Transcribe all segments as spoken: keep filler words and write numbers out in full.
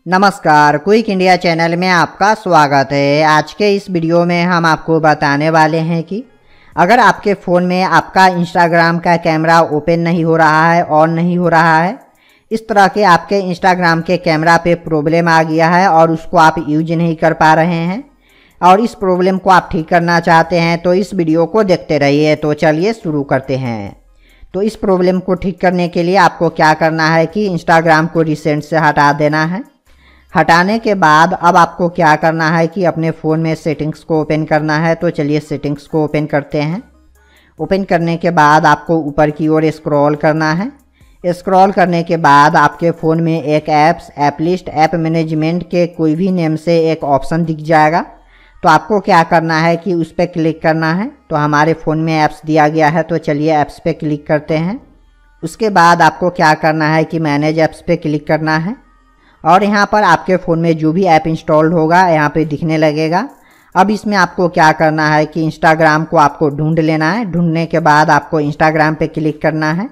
नमस्कार, quick India channel में आपका स्वागत है। आज के इस वीडियो में हम आपको बताने वाले हैं कि अगर आपके फ़ोन में आपका इंस्टाग्राम का कैमरा ओपन नहीं हो रहा है, ऑन नहीं हो रहा है, इस तरह के आपके इंस्टाग्राम के कैमरा पे प्रॉब्लम आ गया है और उसको आप यूज नहीं कर पा रहे हैं और इस प्रॉब्लम को आप ठीक करना चाहते हैं तो इस वीडियो को देखते रहिए। तो चलिए शुरू करते हैं। तो इस प्रॉब्लम को ठीक करने के लिए आपको क्या करना है कि इंस्टाग्राम को रिसेंट से हटा देना है। हटाने के बाद अब आपको क्या करना है कि अपने फ़ोन में सेटिंग्स को ओपन करना है। तो चलिए सेटिंग्स को ओपन करते हैं। ओपन करने के बाद आपको ऊपर की ओर स्क्रॉल करना है। स्क्रॉल करने के बाद आपके फ़ोन में एक apps app list app management के कोई भी नेम से एक ऑप्शन दिख जाएगा। तो आपको क्या करना है कि उस पर क्लिक करना है। तो हमारे फ़ोन में ऐप्स दिया गया है, तो चलिए ऐप्स पे क्लिक करते हैं। उसके बाद आपको क्या करना है कि मैनेज ऐप्स पे क्लिक करना है और यहाँ पर आपके फ़ोन में जो भी ऐप इंस्टॉल्ड होगा यहाँ पे दिखने लगेगा। अब इसमें आपको क्या करना है कि इंस्टाग्राम को आपको ढूंढ लेना है। ढूंढने के बाद आपको इंस्टाग्राम पे क्लिक करना है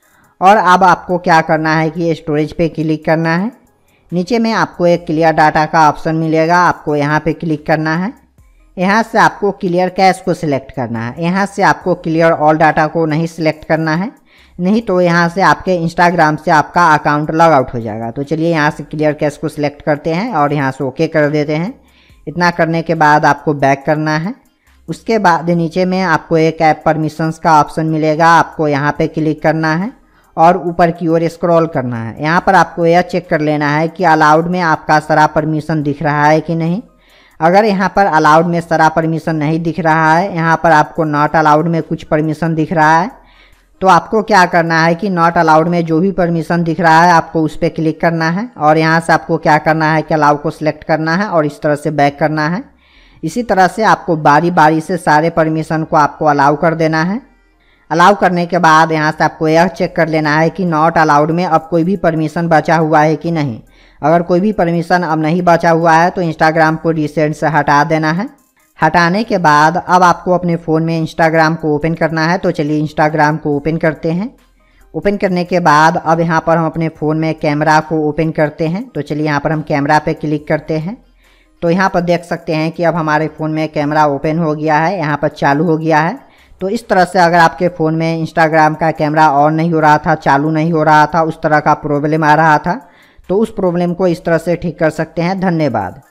और अब आपको क्या करना है कि स्टोरेज पे क्लिक करना है। नीचे में आपको एक क्लियर डाटा का ऑप्शन मिलेगा, आपको यहाँ पे क्लिक करना है। यहाँ से आपको क्लियर कैश को सिलेक्ट करना है। यहाँ से आपको क्लियर ऑल डाटा को नहीं सिलेक्ट करना है, नहीं तो यहाँ से आपके इंस्टाग्राम से आपका अकाउंट लॉग आउट हो जाएगा। तो चलिए यहाँ से क्लियर कैश को सिलेक्ट करते हैं और यहाँ से ओके कर देते हैं। इतना करने के बाद आपको बैक करना है। उसके बाद नीचे में आपको एक ऐप परमिशंस का ऑप्शन मिलेगा, आपको यहाँ पे क्लिक करना है और ऊपर की ओर स्क्रॉल करना है। यहाँ पर आपको यह चेक कर लेना है कि अलाउड में आपका सारा परमिशन दिख रहा है कि नहीं। अगर यहाँ पर अलाउड में सारा परमिशन नहीं दिख रहा है, यहाँ पर आपको नॉट अलाउड में कुछ परमिशन दिख रहा है, तो आपको क्या करना है कि नॉट अलाउड में जो भी परमिशन दिख रहा है आपको उस पर क्लिक करना है और यहाँ से आपको क्या करना है कि अलाउ को सिलेक्ट करना है और इस तरह से बैक करना है। इसी तरह से आपको बारी बारी से सारे परमिशन को आपको अलाउ कर देना है। अलाउ करने के बाद यहाँ से आपको यह चेक कर लेना है कि नॉट अलाउड में अब कोई भी परमिशन बचा हुआ है कि नहीं। अगर कोई भी परमिशन अब नहीं बचा हुआ है तो इंस्टाग्राम को रिसेंट से हटा देना है। हटाने के बाद अब आपको अपने फ़ोन में इंस्टाग्राम को ओपन करना है। तो चलिए इंस्टाग्राम को ओपन करते हैं। ओपन करने के बाद अब यहाँ पर हम अपने फ़ोन में कैमरा को ओपन करते हैं। तो चलिए यहाँ पर हम कैमरा पे क्लिक करते हैं। तो यहाँ पर देख सकते हैं कि अब हमारे फ़ोन में कैमरा ओपन हो गया है, यहाँ पर चालू हो गया है। तो इस तरह से अगर आपके फ़ोन में इंस्टाग्राम का कैमरा ऑन नहीं हो रहा था, चालू नहीं हो रहा था, उस तरह का प्रॉब्लम आ रहा था, तो उस प्रॉब्लम को इस तरह से ठीक कर सकते हैं। धन्यवाद।